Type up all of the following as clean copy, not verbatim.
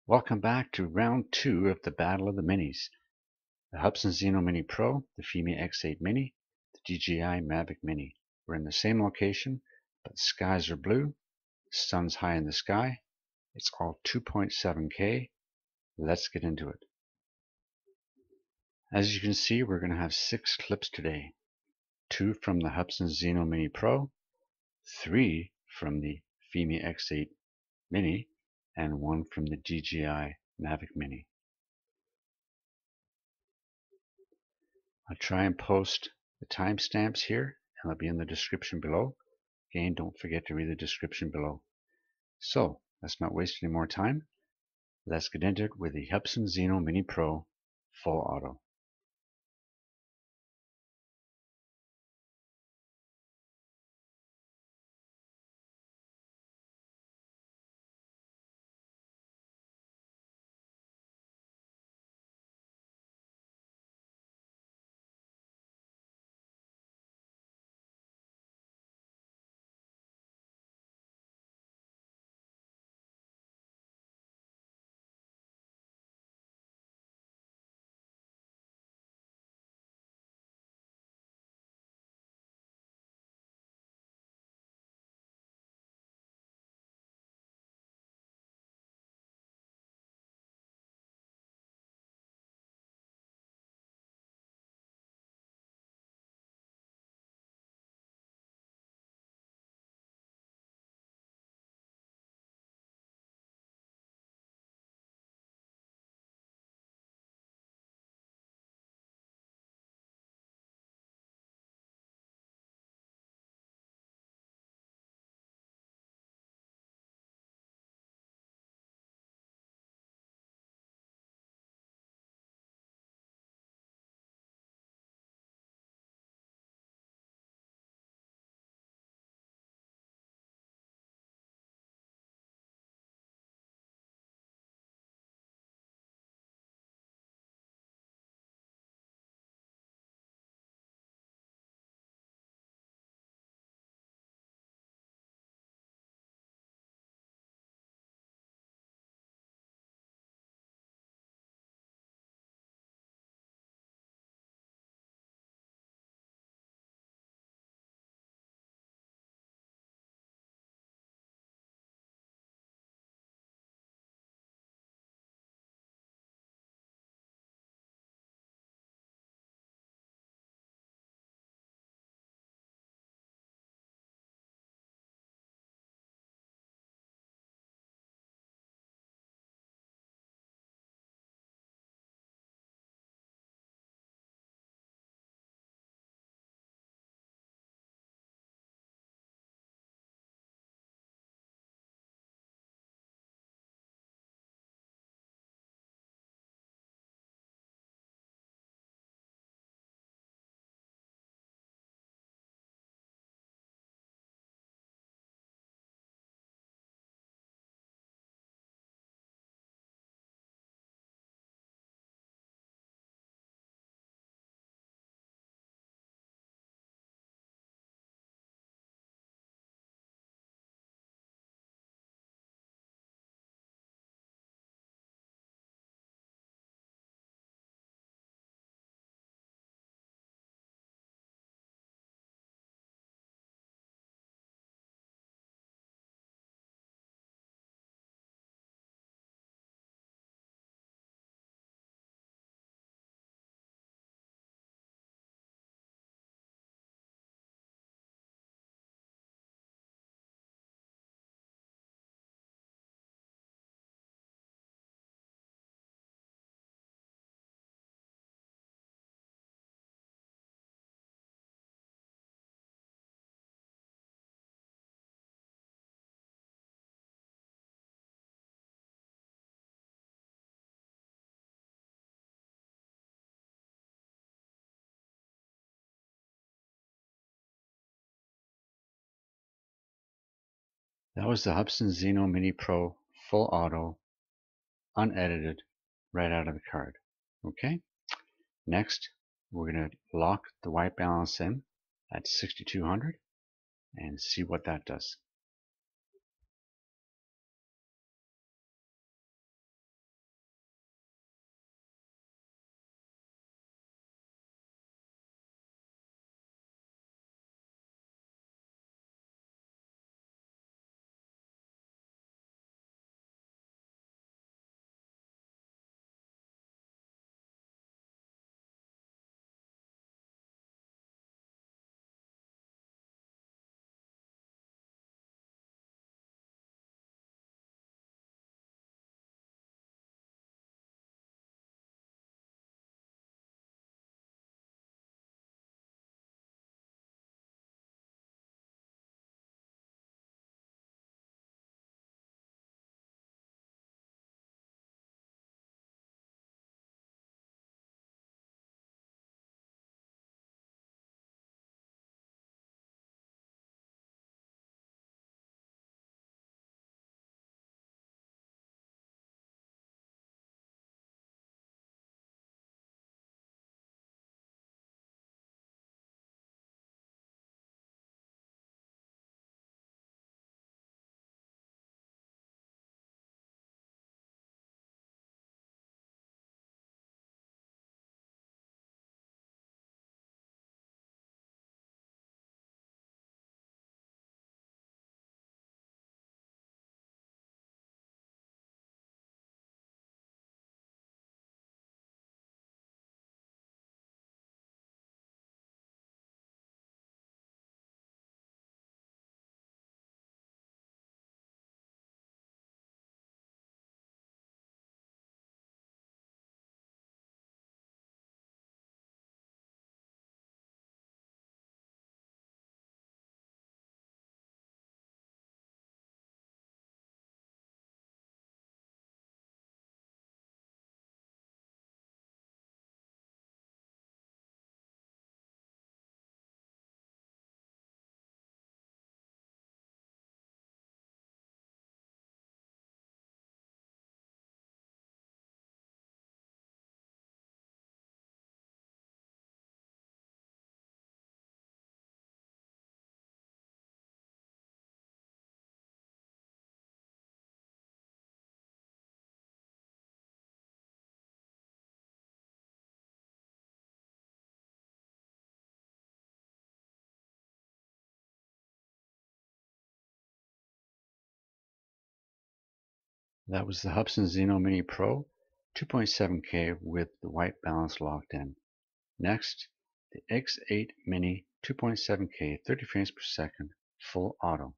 Welcome back to round 2 of the Battle of the Minis. The Hubsan Zino Mini Pro, the Fimimini X8 Mini, the DJI Mavic Mini. We're in the same location, but the skies are blue, the sun's high in the sky, it's all 2.7K. Let's get into it. As you can see, we're going to have 6 clips today. 2 from the Hubsan Zino Mini Pro, 3 from the Fimimini X8 Mini, and 1 from the DJI Mavic Mini. I'll try and post the timestamps here, and they'll be in the description below. Again, don't forget to read the description below. So, let's not waste any more time. Let's get into it with the Hubsan Zino Mini Pro Full Auto. That was the Hubsan Zino Mini Pro Full Auto, unedited, right out of the card. Okay? Next, we're going to lock the white balance in at 6200 and see what that does. That was the Hubsan Zino Mini Pro 2.7K with the white balance locked in. Next, the X8 Mini 2.7K 30 frames per second full auto.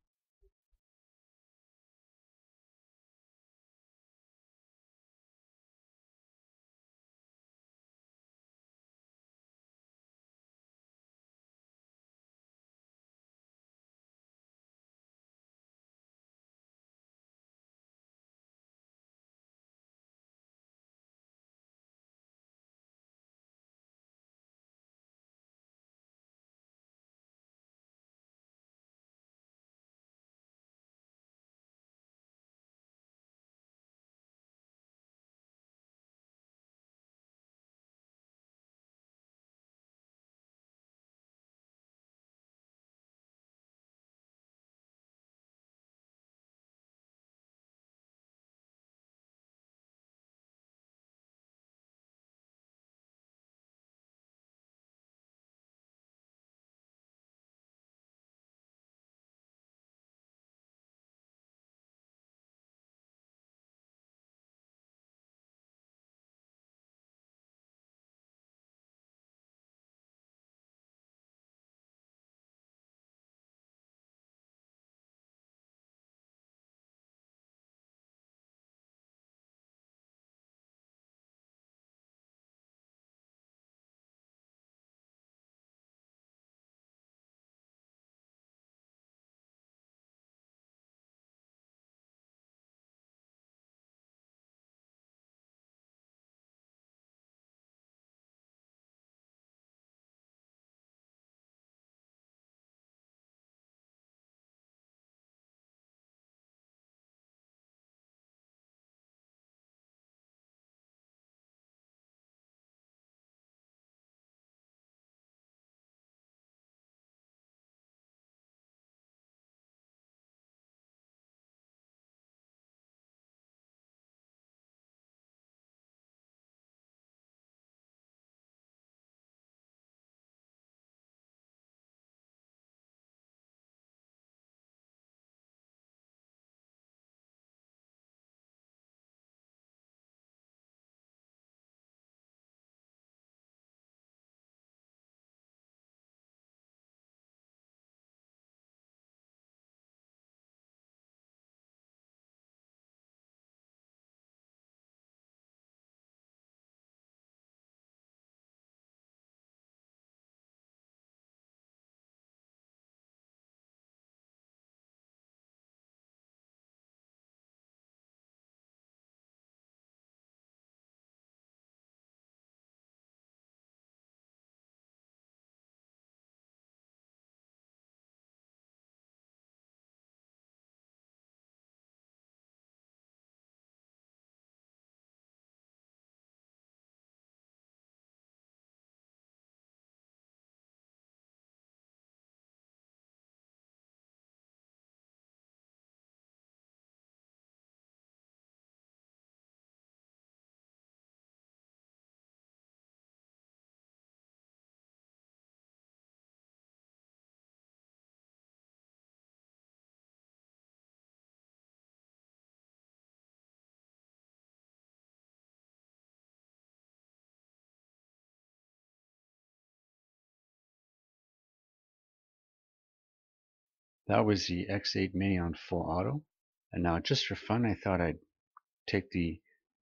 That was the X8 Mini on full auto. And now just for fun, I thought I'd take the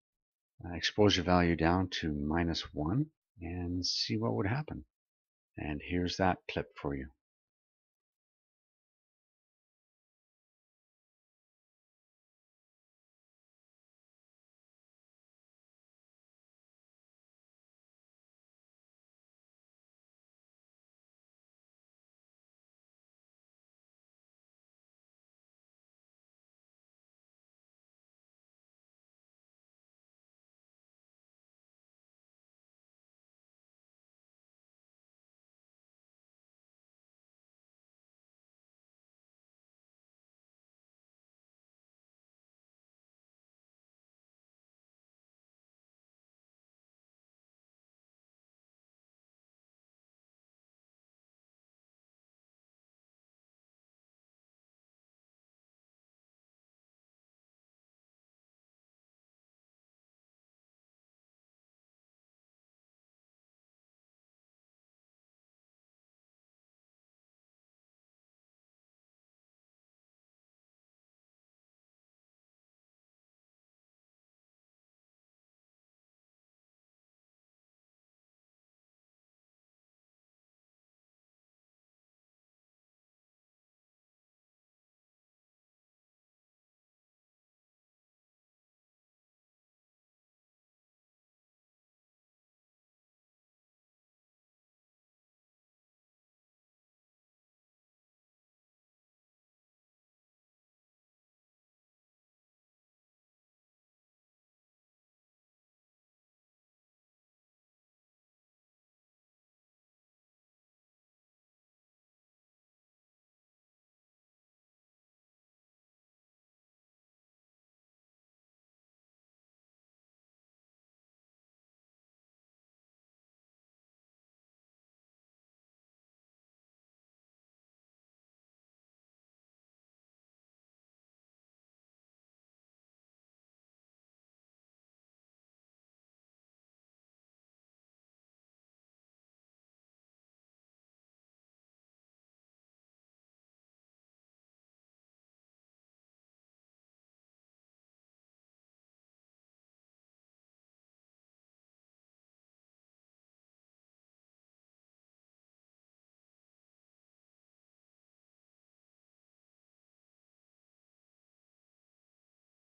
exposure value down to -1 and see what would happen. And here's that clip for you.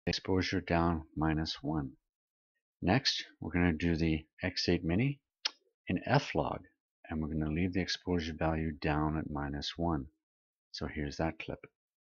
exposure down -1. Next, we're going to do the X8 Mini in F-Log, and we're going to leave the exposure value down at -1. So here's that clip.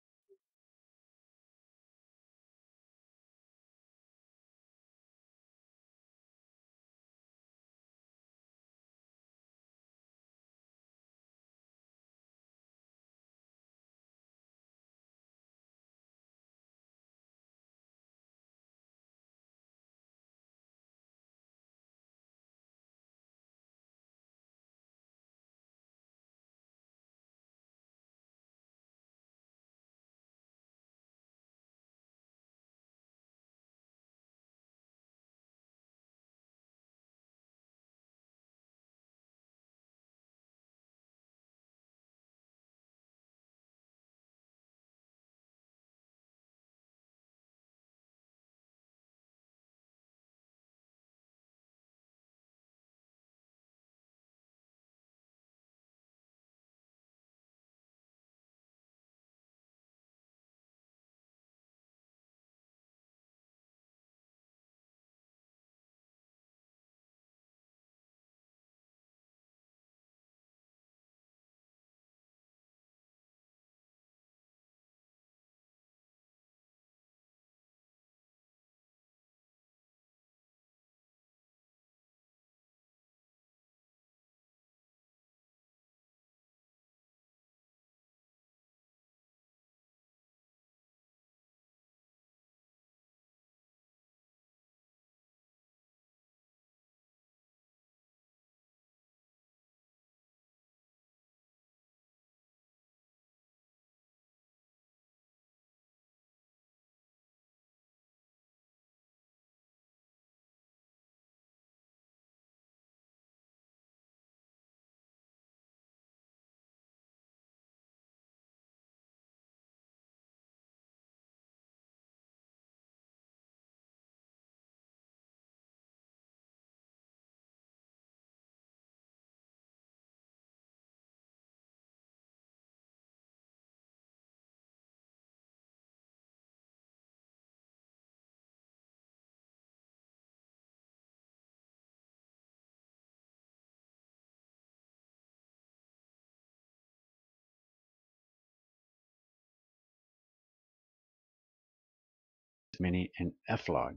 Mini in F-Log.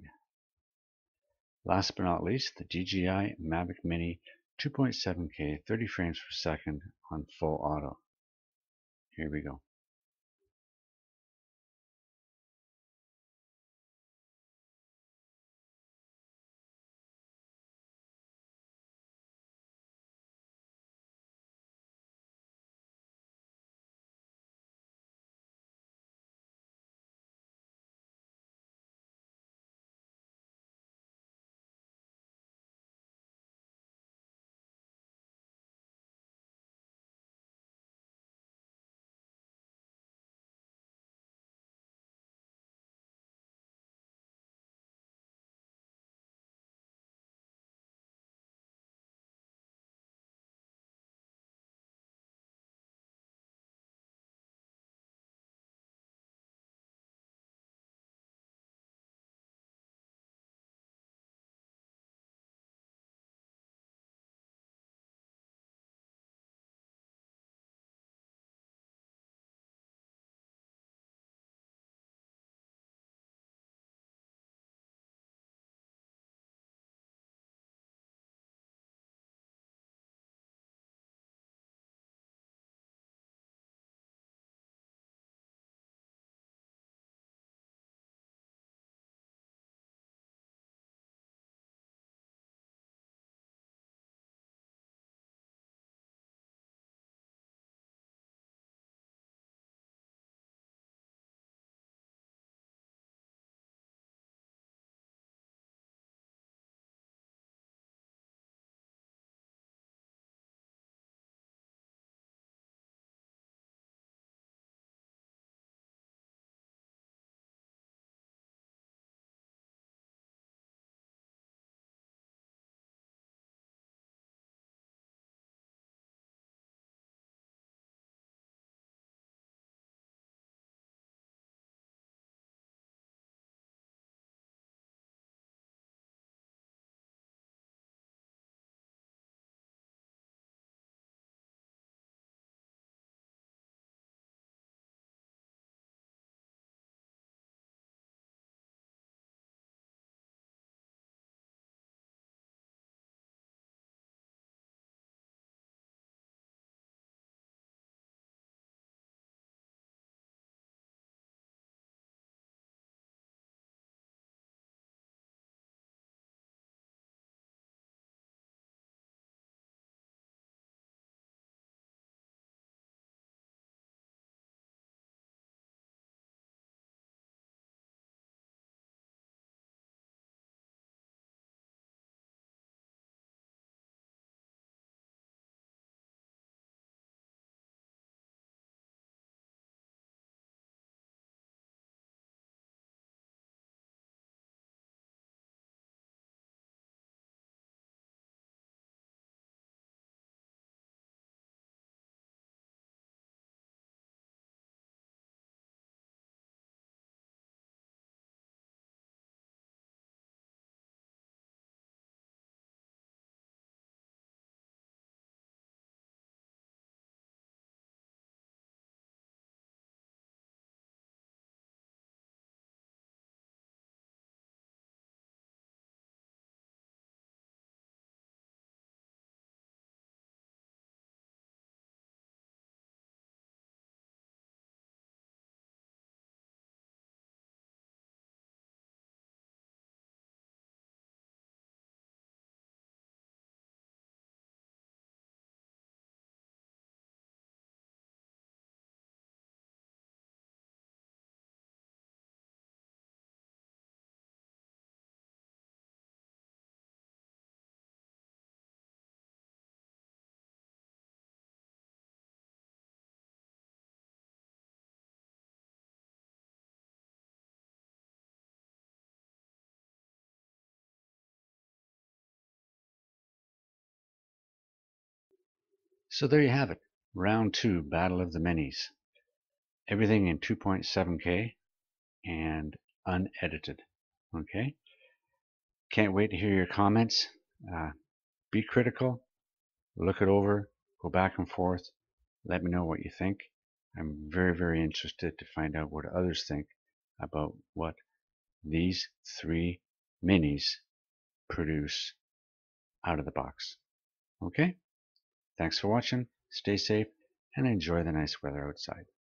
Last but not least, the DJI Mavic Mini 2.7K 30 frames per second on full auto. Here we go. So there you have it. Round 2, Battle of the Minis. Everything in 2.7K and unedited. Okay? Can't wait to hear your comments. Be critical. Look it over. Go back and forth. Let me know what you think. I'm very, very interested to find out what others think about what these 3 minis produce out of the box. Okay? Thanks for watching. Stay safe and enjoy the nice weather outside.